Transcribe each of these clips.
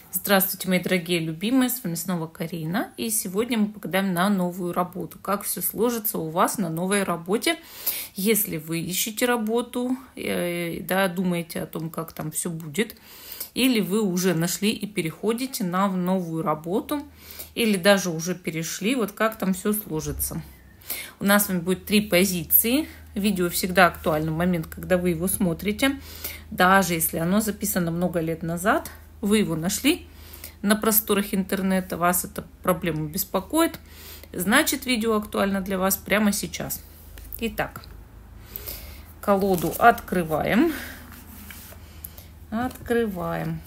Здравствуйте, мои дорогие любимые, с вами снова Карина. И сегодня мы погадаем на новую работу. Как все сложится у вас на новой работе, если вы ищете работу, да, думаете о том, как там все будет, или вы уже нашли и переходите на новую работу, или даже уже перешли, вот как там все сложится. У нас с вами будет 3 позиции. Видео всегда актуально в момент, когда вы его смотрите. Даже если оно записано много лет назад, вы его нашли на просторах интернета, вас эта проблема беспокоит, значит, видео актуально для вас прямо сейчас. Итак, колоду открываем. Открываем.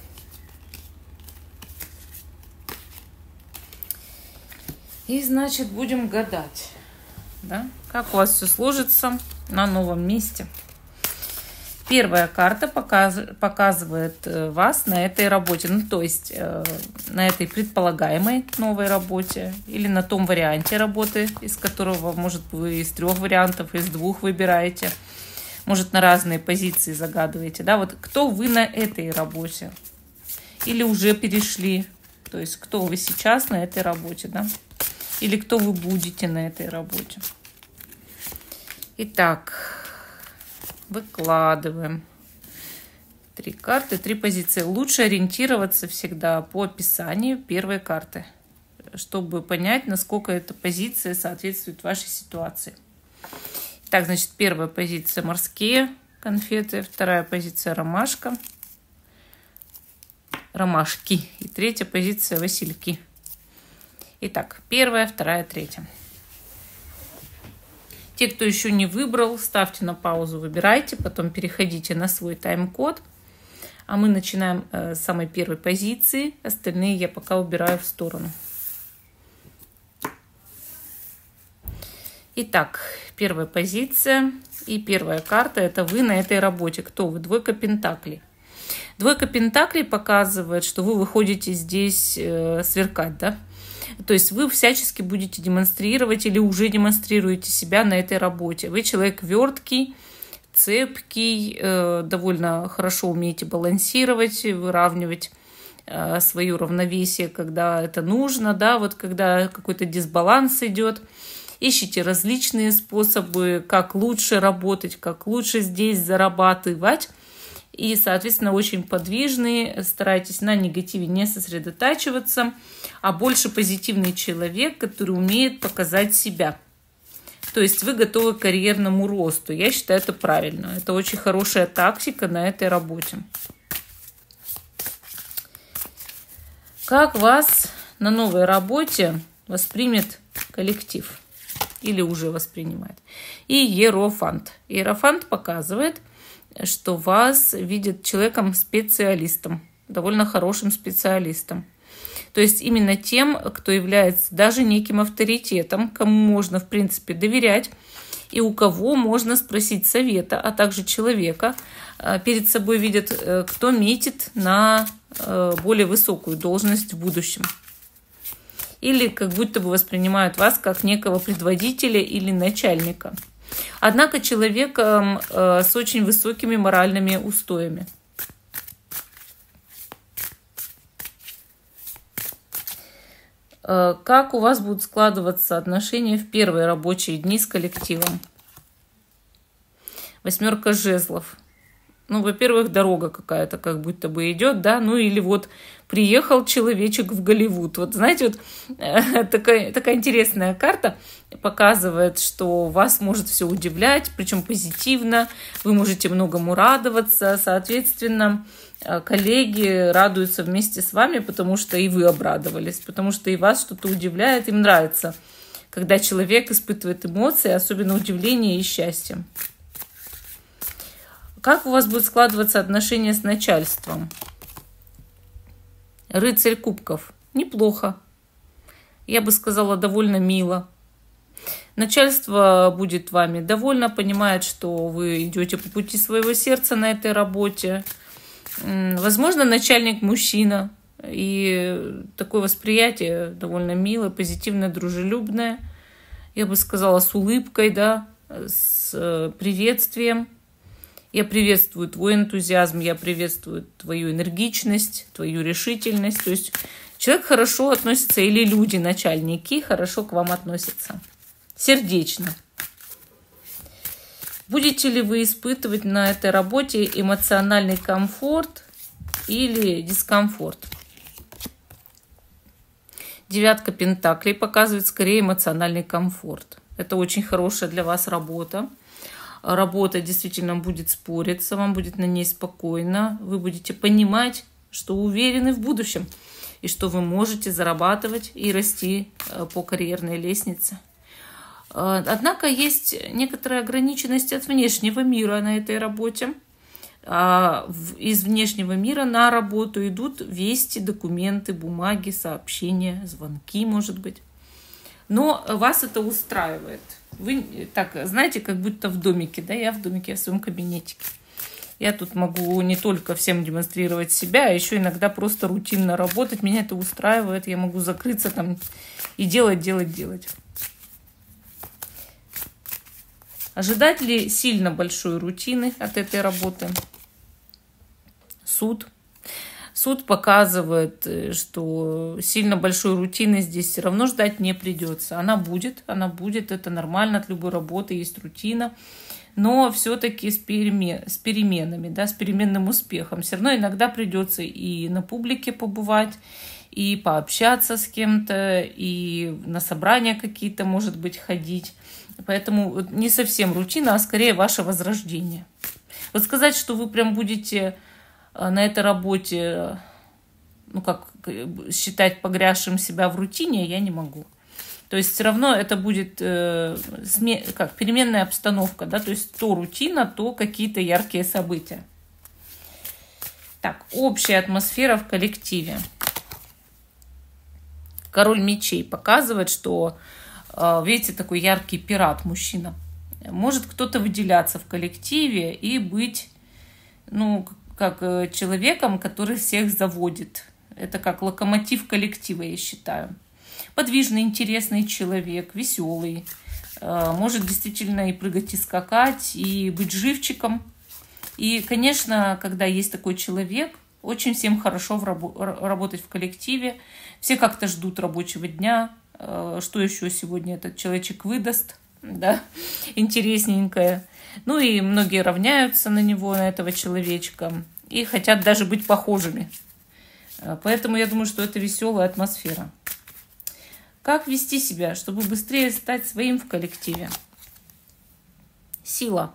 И, значит, будем гадать, да, как у вас все сложится на новом месте. Первая карта показывает вас на этой работе, ну то есть на этой предполагаемой новой работе или на том варианте работы, из которого, может, вы из 3 вариантов, из 2 выбираете, может, на разные позиции загадываете, да, вот кто вы на этой работе или уже перешли, то есть кто вы сейчас на этой работе, да, или кто вы будете на этой работе. Итак, выкладываем 3 карты, 3 позиции. Лучше ориентироваться всегда по описанию первой карты, чтобы понять, насколько эта позиция соответствует вашей ситуации. Так, значит, первая позиция морские конфеты, вторая позиция ромашка, ромашки и третья позиция васильки. Итак, первая, вторая, третья. Те, кто еще не выбрал, ставьте на паузу, выбирайте, потом переходите на свой тайм-код. А мы начинаем с самой первой позиции. Остальные я пока убираю в сторону. Итак, первая позиция и первая карта – это вы на этой работе. Кто вы? Двойка пентаклей. Двойка пентаклей показывает, что вы выходите здесь сверкать, да? То есть вы всячески будете демонстрировать или уже демонстрируете себя на этой работе. Вы человек верткий, цепкий, довольно хорошо умеете балансировать, выравнивать свое равновесие, когда это нужно, да, вот когда какой-то дисбаланс идет. Ищите различные способы, как лучше работать, как лучше здесь зарабатывать. И, соответственно, очень подвижные, старайтесь на негативе не сосредотачиваться, а больше позитивный человек, который умеет показать себя. То есть вы готовы к карьерному росту. Я считаю, это правильно. Это очень хорошая тактика на этой работе. Как вас на новой работе воспримет коллектив? Или уже воспринимает? И Иерофант. Иерофант показывает, что вас видят человеком-специалистом, довольно хорошим специалистом. То есть именно тем, кто является даже неким авторитетом, кому можно, в принципе, доверять, и у кого можно спросить совета, а также человека. Перед собой видят, кто метит на более высокую должность в будущем. Или как будто бы воспринимают вас как некого предводителя или начальника. Однако человеком с очень высокими моральными устоями. Как у вас будут складываться отношения в первые рабочие дни с коллективом? 8 жезлов. Ну, во-первых, дорога какая-то как будто бы идет, да, ну или вот приехал человечек в Голливуд. Вот знаете, вот такая интересная карта показывает, что вас может все удивлять, причем позитивно, вы можете многому радоваться, соответственно, коллеги радуются вместе с вами, потому что и вы обрадовались, потому что и вас что-то удивляет, им нравится, когда человек испытывает эмоции, особенно удивление и счастье. Как у вас будут складываться отношения с начальством? Рыцарь кубков. Неплохо. Я бы сказала, довольно мило. Начальство будет вами довольно, понимает, что вы идете по пути своего сердца на этой работе. Возможно, начальник мужчина. И такое восприятие довольно милое, позитивное, дружелюбное. Я бы сказала, с улыбкой, да, с приветствием. Я приветствую твой энтузиазм, я приветствую твою энергичность, твою решительность. То есть человек хорошо относится, или люди, начальники, хорошо к вам относятся. Сердечно. Будете ли вы испытывать на этой работе эмоциональный комфорт или дискомфорт? Девятка пентаклей показывает скорее эмоциональный комфорт. Это очень хорошая для вас работа. Работа действительно будет спориться, вам будет на ней спокойно. Вы будете понимать, что уверены в будущем и что вы можете зарабатывать и расти по карьерной лестнице. Однако есть некоторая ограниченность от внешнего мира на этой работе. Из внешнего мира на работу идут вести, документы, бумаги, сообщения, звонки, может быть. Но вас это устраивает. Вы так, знаете, как будто в домике, да, я в домике, я в своем кабинетике. Я тут могу не только всем демонстрировать себя, а еще иногда просто рутинно работать. Меня это устраивает, я могу закрыться там и делать. Ожидать ли сильно большой рутины от этой работы? Суд. Суд показывает, что сильно большой рутины здесь все равно ждать не придется. Она будет, это нормально, от любой работы есть рутина, но все-таки с переменами, да, с переменным успехом. Все равно иногда придется и на публике побывать, и пообщаться с кем-то, и на собрания какие-то, может быть, ходить. Поэтому не совсем рутина, а скорее ваше возрождение. Вот сказать, что вы прям будете на этой работе, ну как считать погрязшим себя в рутине, я не могу. То есть все равно это будет как переменная обстановка, да, то есть то рутина, то какие-то яркие события. Так, общая атмосфера в коллективе. Король мечей показывает, что, видите, такой яркий пират, мужчина. Может кто-то выделяться в коллективе и быть, ну, как человеком, который всех заводит. Это как локомотив коллектива, я считаю. Подвижный, интересный человек, веселый. Может действительно и прыгать, и скакать, и быть живчиком. И, конечно, когда есть такой человек, очень всем хорошо работать в коллективе. Все как-то ждут рабочего дня. Что еще сегодня этот человечек выдаст, да, интересненькое. Ну и многие равняются на него, на этого человечка, и хотят даже быть похожими. Поэтому я думаю, что это веселая атмосфера. Как вести себя, чтобы быстрее стать своим в коллективе? Сила.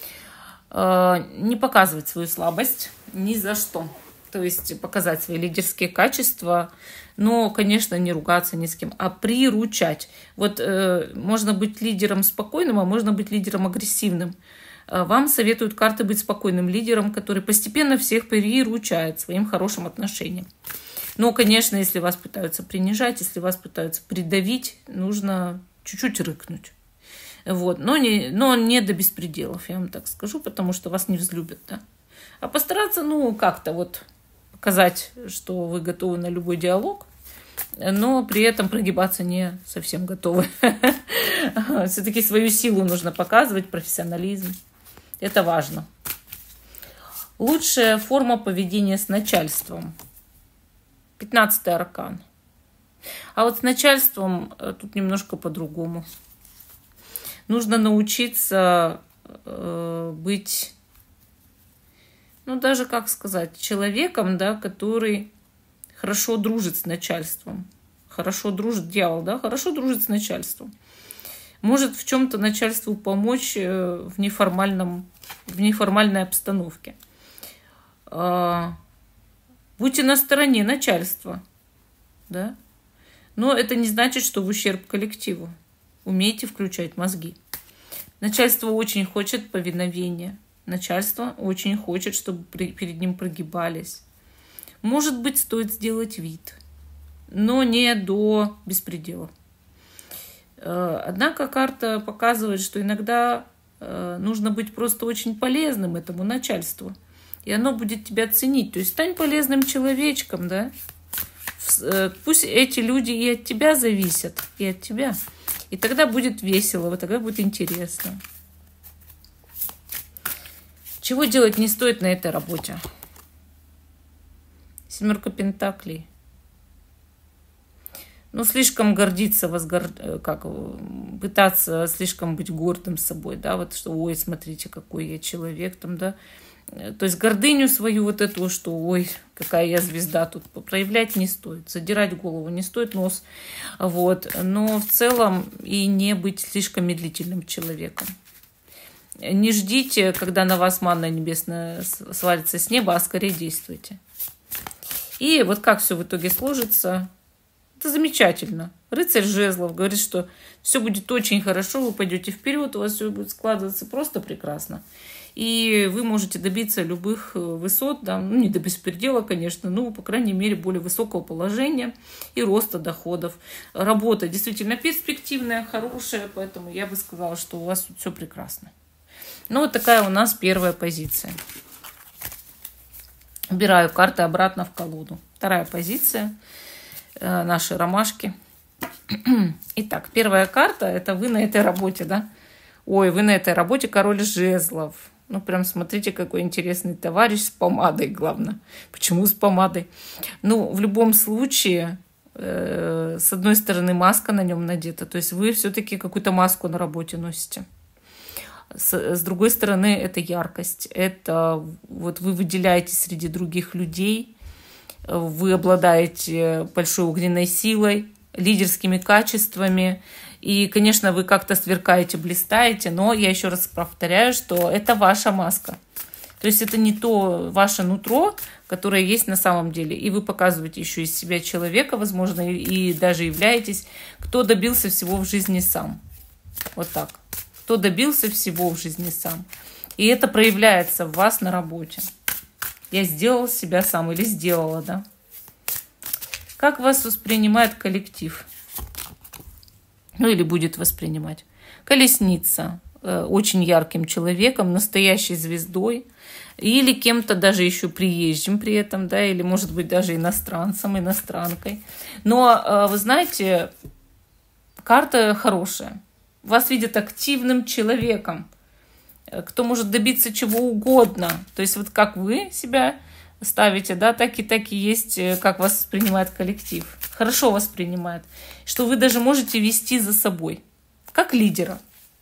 Не показывать свою слабость ни за что. То есть показать свои лидерские качества, но, конечно, не ругаться ни с кем, а приручать. Вот можно быть лидером спокойным, а можно быть лидером агрессивным. Вам советуют карты быть спокойным лидером, который постепенно всех приручает своим хорошим отношением. Но, конечно, если вас пытаются принижать, если вас пытаются придавить, нужно чуть-чуть рыкнуть. Вот. Но не до беспределов, я вам так скажу, потому что вас не взлюбят. Да? А постараться, ну, как-то вот показать, что вы готовы на любой диалог, но при этом прогибаться не совсем готовы. Все-таки свою силу нужно показывать, профессионализм. Это важно. Лучшая форма поведения с начальством. 15-й аркан. А вот с начальством тут немножко по-другому. Нужно научиться быть, ну даже, как сказать, человеком, да, который хорошо дружит с начальством. Хорошо дружит дьявол, да, хорошо дружит с начальством. Может в чем-то начальству помочь в неформальной обстановке. Будьте на стороне начальства, да? Но это не значит, что в ущерб коллективу. Умейте включать мозги. Начальство очень хочет повиновения. Начальство очень хочет, чтобы перед ним прогибались. Может быть, стоит сделать вид, но не до беспредела. Однако карта показывает, что иногда нужно быть просто очень полезным этому начальству. И оно будет тебя ценить. То есть стань полезным человечком, да? Пусть эти люди и от тебя зависят, и от тебя. И тогда будет весело, тогда будет интересно. Чего делать не стоит на этой работе? 7 пентаклей. Ну, слишком гордиться, пытаться слишком быть гордым собой, да, вот что, ой, смотрите, какой я человек, там, да. То есть гордыню свою вот эту, что, ой, какая я звезда, тут проявлять не стоит, задирать голову не стоит, нос, вот. Но в целом и не быть слишком медлительным человеком. Не ждите, когда на вас манна небесная свалится с неба, а скорее действуйте. И вот как все в итоге сложится, это замечательно. Рыцарь жезлов говорит, что все будет очень хорошо, вы пойдете вперед, у вас все будет складываться просто прекрасно. И вы можете добиться любых высот, да, ну не до беспредела, конечно, но, по крайней мере, более высокого положения и роста доходов. Работа действительно перспективная, хорошая, поэтому я бы сказала, что у вас тут все прекрасно. Ну, вот такая у нас первая позиция. Убираю карты обратно в колоду. Вторая позиция. Наши ромашки. Итак, первая карта – это вы на этой работе, да? Ой, вы на этой работе король жезлов. Ну, прям смотрите, какой интересный товарищ с помадой, главное. Почему с помадой? Ну, в любом случае, с одной стороны, маска на нем надета. То есть вы все-таки какую-то маску на работе носите. С другой стороны, это яркость. Это вот вы выделяетесь среди других людей. Вы обладаете большой огненной силой, лидерскими качествами. И, конечно, вы как-то сверкаете, блистаете, но я еще раз повторяю, что это ваша маска. То есть это не то ваше нутро, которое есть на самом деле. И вы показываете еще из себя человека, возможно, и даже являетесь, кто добился всего в жизни сам. Вот так. Кто добился всего в жизни сам. И это проявляется в вас на работе. Я сделал себя сам или сделала, да? Как вас воспринимает коллектив? Ну или будет воспринимать. Колесница. Очень ярким человеком, настоящей звездой. Или кем-то даже еще приезжим при этом, да, или может быть даже иностранцем, иностранкой. Но вы знаете, карта хорошая. Вас видят активным человеком, кто может добиться чего угодно. То есть вот как вы себя ставите, да, так и есть, как вас воспринимает коллектив. Хорошо воспринимает. Что вы даже можете вести за собой, как лидера.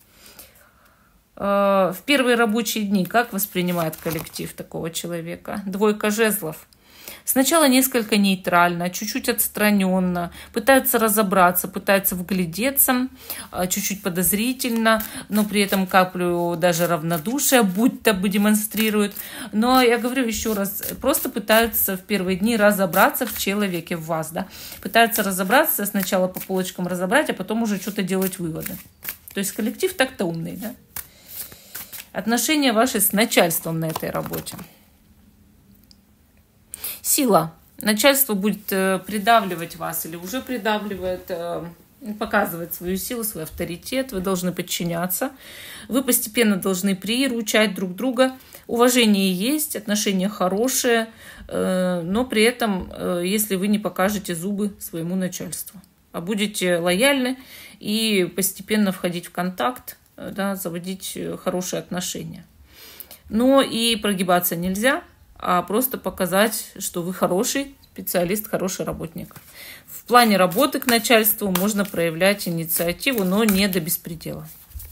В первые рабочие дни как воспринимает коллектив такого человека? 2 жезлов. Сначала несколько нейтрально, чуть-чуть отстраненно, пытаются разобраться, пытаются вглядеться, чуть-чуть подозрительно, но при этом каплю даже равнодушия будто бы демонстрируют. Но я говорю еще раз, просто пытаются в первые дни разобраться в человеке, в вас, да. Пытаются разобраться, сначала по полочкам разобрать, а потом уже что-то делать выводы. То есть коллектив так-то умный, да. Отношения ваши с начальством на этой работе. Сила. Начальство будет придавливать вас или уже придавливает, показывать свою силу, свой авторитет. Вы должны подчиняться. Вы постепенно должны приручать друг друга. Уважение есть, отношения хорошие, но при этом, если вы не покажете зубы своему начальству, а будете лояльны и постепенно входить в контакт, да, заводить хорошие отношения. Но и прогибаться нельзя, а просто показать, что вы хороший специалист, хороший работник. В плане работы к начальству можно проявлять инициативу, но не до беспредела.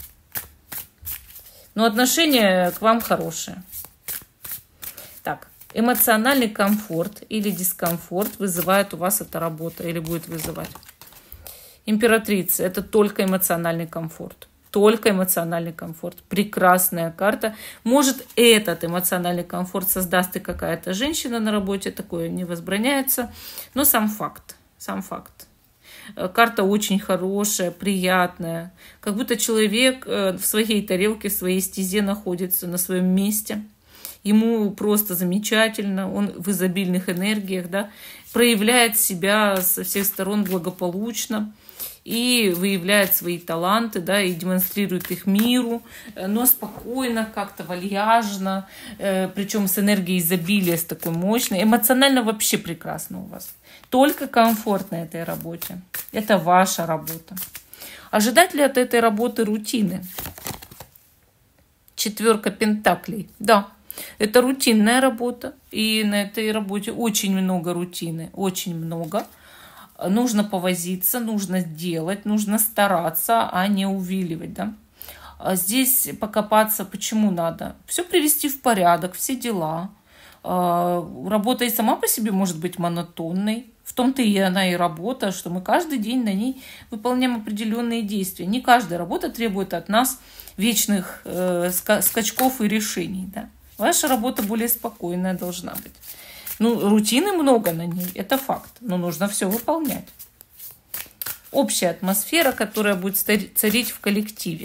Но отношение к вам хорошее. Так, эмоциональный комфорт или дискомфорт вызывает у вас эта работа или будет вызывать. Императрица – это только эмоциональный комфорт. Только эмоциональный комфорт. Прекрасная карта. Может, этот эмоциональный комфорт создаст и какая-то женщина на работе. Такое не возбраняется. Но сам факт. Сам факт. Карта очень хорошая, приятная. Как будто человек в своей тарелке, в своей стезе находится, на своем месте. Ему просто замечательно. Он в изобильных энергиях, да, проявляет себя со всех сторон благополучно. И выявляет свои таланты, да, и демонстрирует их миру, но спокойно, как-то вальяжно, причем с энергией изобилия, с такой мощной. Эмоционально вообще прекрасно у вас. Только комфорт на этой работе. Это ваша работа. Ожидать ли от этой работы рутины? 4 пентаклей. Да, Это рутинная работа, и на этой работе очень много рутины, очень много. Нужно повозиться, нужно делать, нужно стараться, а не увиливать, да. Здесь покопаться, почему надо. Все привести в порядок, все дела. Работа и сама по себе может быть монотонной. В том-то и она и работа, что мы каждый день на ней выполняем определенные действия. Не каждая работа требует от нас вечных скачков и решений. Да? Ваша работа более спокойная должна быть. Ну, рутины много на ней, это факт, но нужно все выполнять. Общая атмосфера, которая будет царить в коллективе.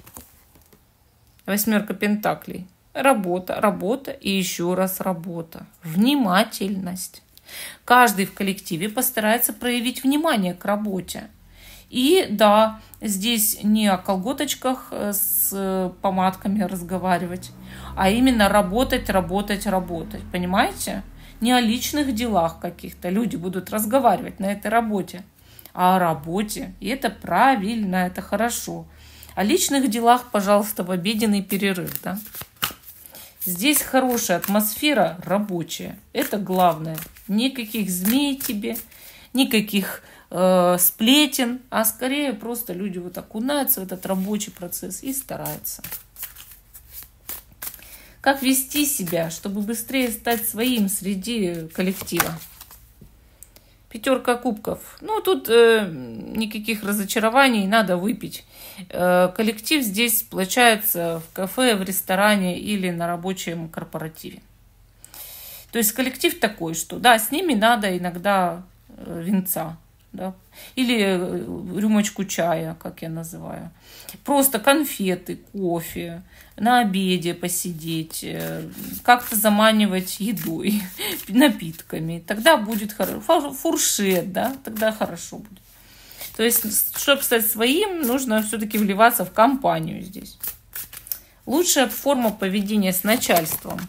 8 пентаклей. Работа, работа и еще раз работа. Внимательность. Каждый в коллективе постарается проявить внимание к работе. И да, здесь не о колготочках с помадками разговаривать, а именно работать, работать, работать. Понимаете? Не о личных делах каких-то. Люди будут разговаривать на этой работе, а о работе. И это правильно, это хорошо. О личных делах, пожалуйста, в обеденный перерыв. Да? Здесь хорошая атмосфера рабочая. Это главное. Никаких змей тебе, никаких сплетен, а скорее просто люди вот окунаются в этот рабочий процесс и стараются. Как вести себя, чтобы быстрее стать своим среди коллектива? 5 кубков. Ну, тут никаких разочарований, надо выпить. Коллектив здесь сплочается в кафе, в ресторане или на рабочем корпоративе. То есть коллектив такой, что да, с ними надо иногда винца. Да? Или рюмочку чая, как я называю. Просто конфеты, кофе, на обеде посидеть, как-то заманивать едой, напитками. Тогда будет хорошо. Фуршет, да, тогда хорошо будет. То есть, чтобы стать своим, нужно все-таки вливаться в компанию здесь. Лучшая форма поведения с начальством.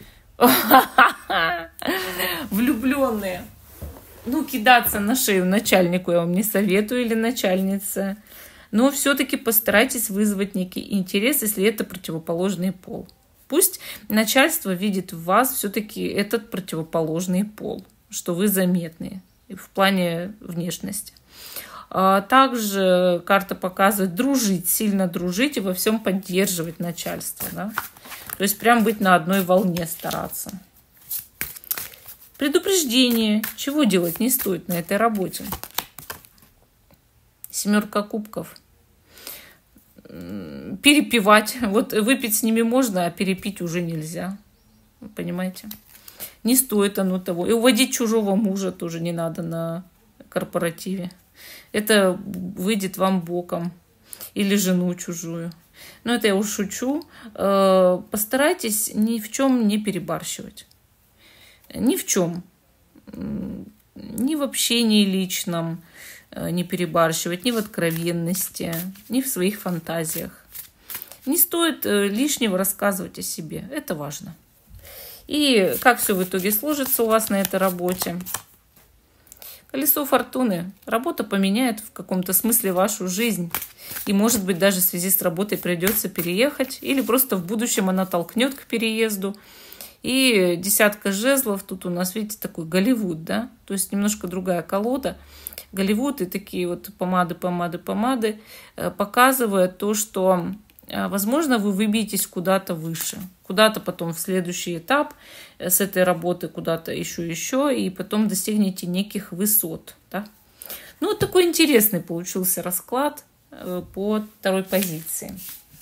Влюбленные. Ну, кидаться на шею начальнику я вам не советую или начальнице. Но все-таки постарайтесь вызвать некий интерес, если это противоположный пол. Пусть начальство видит в вас все-таки этот противоположный пол, что вы заметны в плане внешности. Также карта показывает дружить, сильно дружить и во всем поддерживать начальство. Да? То есть прям быть на одной волне стараться. Предупреждение. Чего делать не стоит на этой работе? 7 кубков. Перепивать. Вот выпить с ними можно, а перепить уже нельзя. Понимаете? Не стоит оно того. И уводить чужого мужа тоже не надо на корпоративе. Это выйдет вам боком. Или жену чужую. Но это я уж шучу. Постарайтесь ни в чем не перебарщивать. Ни в чем. Ни в общении личном не перебарщивать, ни в откровенности, ни в своих фантазиях. Не стоит лишнего рассказывать о себе. Это важно. И как все в итоге сложится у вас на этой работе? Колесо фортуны. Работа поменяет в каком-то смысле вашу жизнь. И, может быть, даже в связи с работой придется переехать. Или просто в будущем она толкнет к переезду. И 10 жезлов, тут у нас, видите, такой Голливуд, да, то есть немножко другая колода. Голливуд и такие вот помады показывают то, что, возможно, вы выбьетесь куда-то выше, куда-то потом в следующий этап с этой работы, куда-то еще, и потом достигнете неких высот, да. Ну, вот такой интересный получился расклад по второй позиции.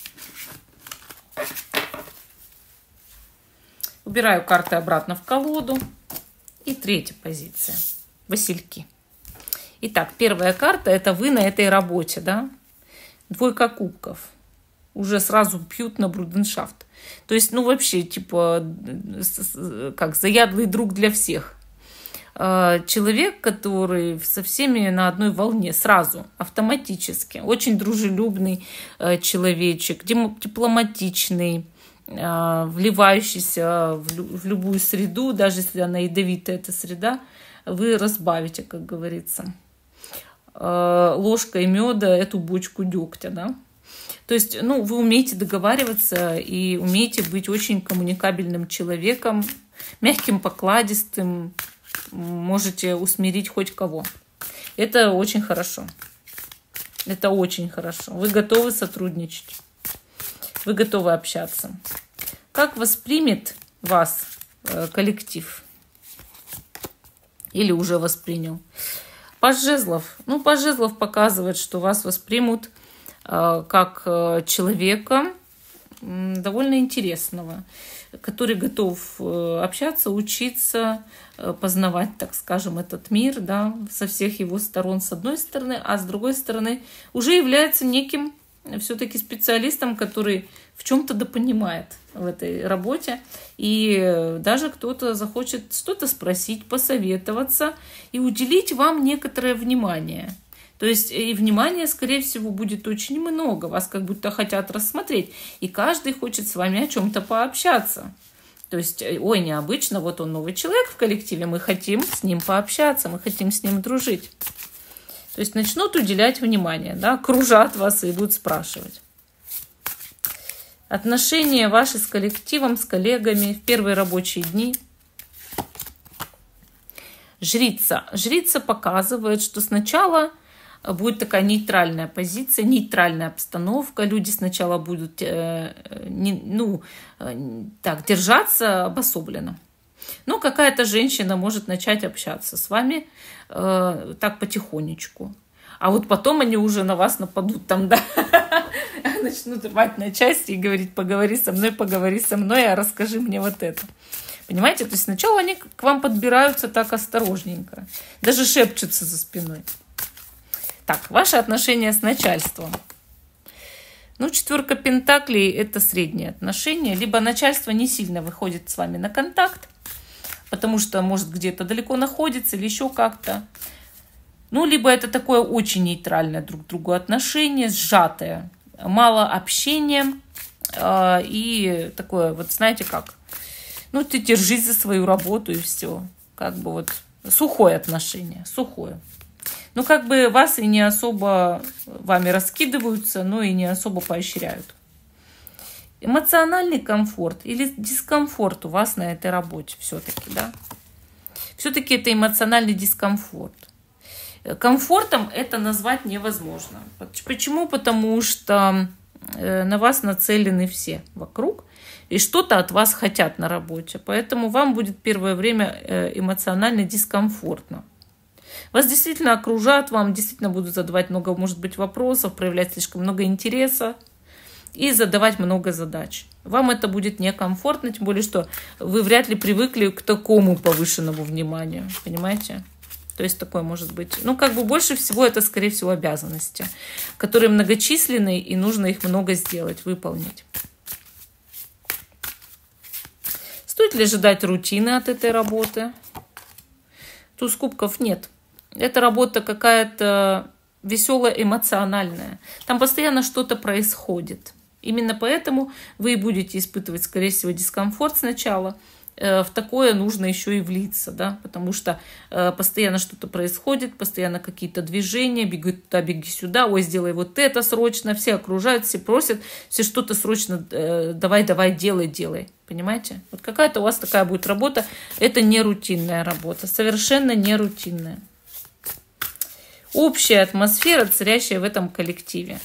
Убираю карты обратно в колоду. И 3 позиция. Васильки. Итак, 1 карта – это вы на этой работе, да? 2 кубков. Уже сразу пьют на бруденшафт. То есть, ну, вообще, типа, как заядлый друг для всех. Человек, который со всеми на одной волне сразу, автоматически. Очень дружелюбный человечек, дипломатичный, вливающийся в любую среду, даже если она ядовитая, эта среда, вы разбавите, как говорится, ложкой меда эту бочку дегтя, да? То есть, ну, вы умеете договариваться и умеете быть очень коммуникабельным человеком, мягким, покладистым, можете усмирить хоть кого. Это очень хорошо. Это очень хорошо. Вы готовы сотрудничать. Вы готовы общаться. Как воспримет вас коллектив? Или уже воспринял? Паж жезлов. Ну, паж жезлов показывает, что вас воспримут как человека довольно интересного, который готов общаться, учиться, познавать, так скажем, этот мир, да, со всех его сторон, с одной стороны, а с другой стороны уже является неким все-таки специалистом, который в чем-то допонимает в этой работе. И даже кто-то захочет что-то спросить, посоветоваться и уделить вам некоторое внимание. То есть и внимания, скорее всего, будет очень много. Вас как будто хотят рассмотреть. И каждый хочет с вами о чем-то пообщаться. То есть, ой, необычно, вот он новый человек в коллективе, мы хотим с ним пообщаться, мы хотим с ним дружить. То есть начнут уделять внимание, да, кружат вас и будут спрашивать. Отношения ваши с коллективом, с коллегами в первые рабочие дни. Жрица. Жрица показывает, что сначала будет такая нейтральная позиция, нейтральная обстановка. Люди сначала будут держаться обособленно. Но какая-то женщина может начать общаться с вами так потихонечку. А вот потом они уже на вас нападут там, да, начнут рвать на части и говорить: поговори со мной, а расскажи мне вот это. Понимаете? То есть сначала они к вам подбираются так осторожненько, даже шепчутся за спиной. Так, ваши отношения с начальством. Ну, 4 пентаклей – это средние отношения. Либо начальство не сильно выходит с вами на контакт, потому что, может, где-то далеко находится или еще как-то. Ну, либо это такое очень нейтральное друг к другу отношение, сжатое, мало общения и такое, вот знаете как, ну, ты держись за свою работу и все. Как бы вот сухое отношение, сухое. Ну, как бы вас и не особо вами раскидываются, но и не особо поощряют. Эмоциональный комфорт или дискомфорт у вас на этой работе все-таки, да? Все-таки это эмоциональный дискомфорт. Комфортом это назвать невозможно. Почему? Потому что на вас нацелены все вокруг, и что-то от вас хотят на работе. Поэтому вам будет первое время эмоционально дискомфортно. Вас действительно окружат, вам действительно будут задавать много, может быть, вопросов, проявлять слишком много интереса и задавать много задач. Вам это будет некомфортно, тем более, что вы вряд ли привыкли к такому повышенному вниманию, понимаете? То есть такое может быть. Ну, как бы больше всего это, скорее всего, обязанности, которые многочисленные, и нужно их много сделать, выполнить. Стоит ли ожидать рутины от этой работы? Туз кубков нет. Эта работа какая-то веселая, эмоциональная. Там постоянно что-то происходит. Именно поэтому вы и будете испытывать, скорее всего, дискомфорт сначала. В такое нужно еще и влиться, да, потому что постоянно что-то происходит, постоянно какие-то движения, беги туда, беги сюда, ой, сделай вот это срочно, все окружают, все просят, все что-то срочно, давай, делай, понимаете? Вот какая-то у вас такая будет работа, это не рутинная работа, совершенно не рутинная. Общая атмосфера, царящая в этом коллективе.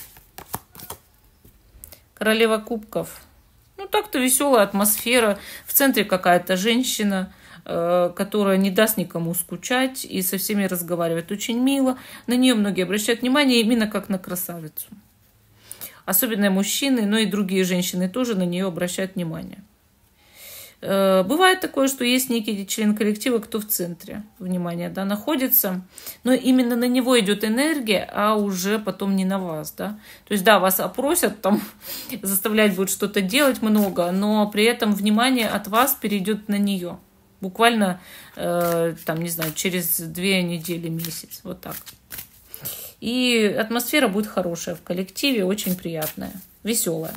Королева кубков. Ну, так-то веселая атмосфера. В центре какая-то женщина, которая не даст никому скучать и со всеми разговаривает очень мило. На нее многие обращают внимание именно как на красавицу. Особенно мужчины, но и другие женщины тоже на нее обращают внимание. Бывает такое, что есть некий член коллектива, кто в центре внимания, да, находится, но именно на него идет энергия, а уже потом не на вас, да. То есть, да, вас опросят, там, заставлять будут что-то делать много, но при этом внимание от вас перейдет на нее. Буквально, там, не знаю, через 2 недели, месяц, вот так. И атмосфера будет хорошая в коллективе, очень приятная, веселая.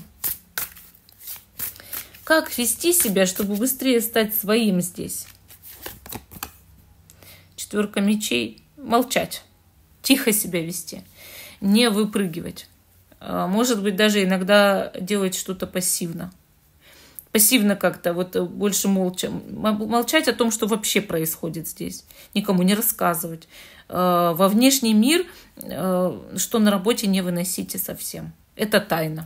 Как вести себя, чтобы быстрее стать своим здесь? 4 мечей. Молчать. Тихо себя вести. Не выпрыгивать. Может быть, даже иногда делать что-то пассивно. Пассивно как-то, вот больше молчать о том, что вообще происходит здесь. Никому не рассказывать. Во внешний мир, что на работе, не выносите совсем. Это тайна.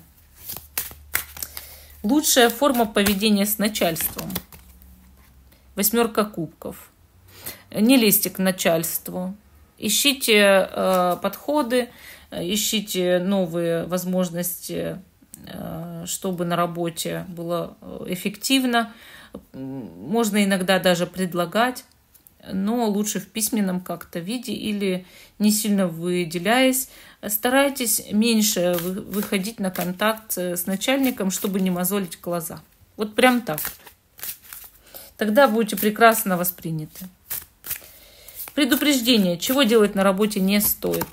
Лучшая форма поведения с начальством. 8 кубков. Не лезьте к начальству. Ищите подходы, ищите новые возможности, чтобы на работе было эффективно. Можно иногда даже предлагать, но лучше в письменном как-то виде или не сильно выделяясь. Старайтесь меньше выходить на контакт с начальником, чтобы не мозолить глаза. Вот прям так. Тогда будете прекрасно восприняты. Предупреждение. Чего делать на работе не стоит.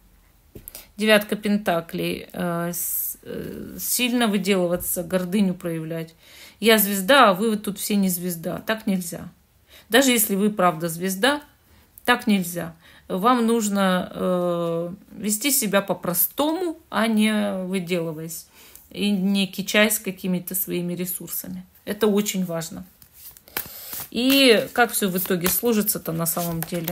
9 пентаклей. Сильно выделываться, гордыню проявлять. Я звезда, а вы тут все не звезда. Так нельзя. Даже если вы правда звезда, так нельзя. Вам нужно вести себя по-простому, а не выделываясь. И не кичаясь какими-то своими ресурсами. Это очень важно. И как все в итоге сложится-то на самом деле?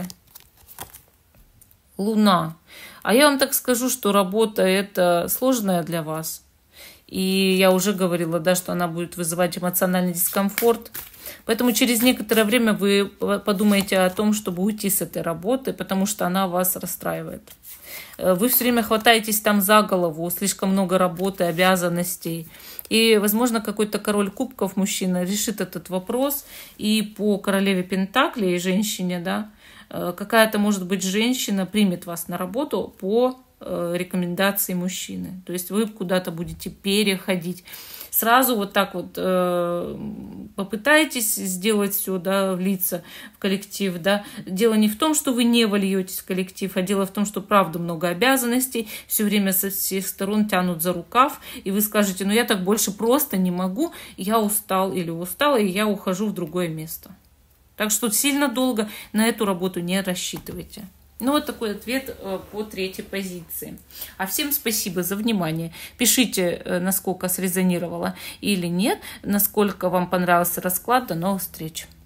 Луна. А я вам так скажу, что работа это сложная для вас. И я уже говорила, да, что она будет вызывать эмоциональный дискомфорт. Поэтому через некоторое время вы подумаете о том, чтобы уйти с этой работы, потому что она вас расстраивает. Вы все время хватаетесь там за голову, слишком много работы, обязанностей. И, возможно, какой-то король кубков, мужчина, решит этот вопрос. И по королеве пентаклей, женщине, да, какая-то, может быть, женщина примет вас на работу по рекомендации мужчины. То есть вы куда-то будете переходить. Сразу вот так вот попытайтесь сделать все, да, влиться в коллектив, да. Дело не в том, что вы не вольетесь в коллектив, а дело в том, что правда много обязанностей, все время со всех сторон тянут за рукав, и вы скажете, ну я так больше просто не могу, я устал или устала, и я ухожу в другое место. Так что сильно долго на эту работу не рассчитывайте. Ну, вот такой ответ по 3-й позиции. А всем спасибо за внимание. Пишите, насколько срезонировало или нет, насколько вам понравился расклад. До новых встреч.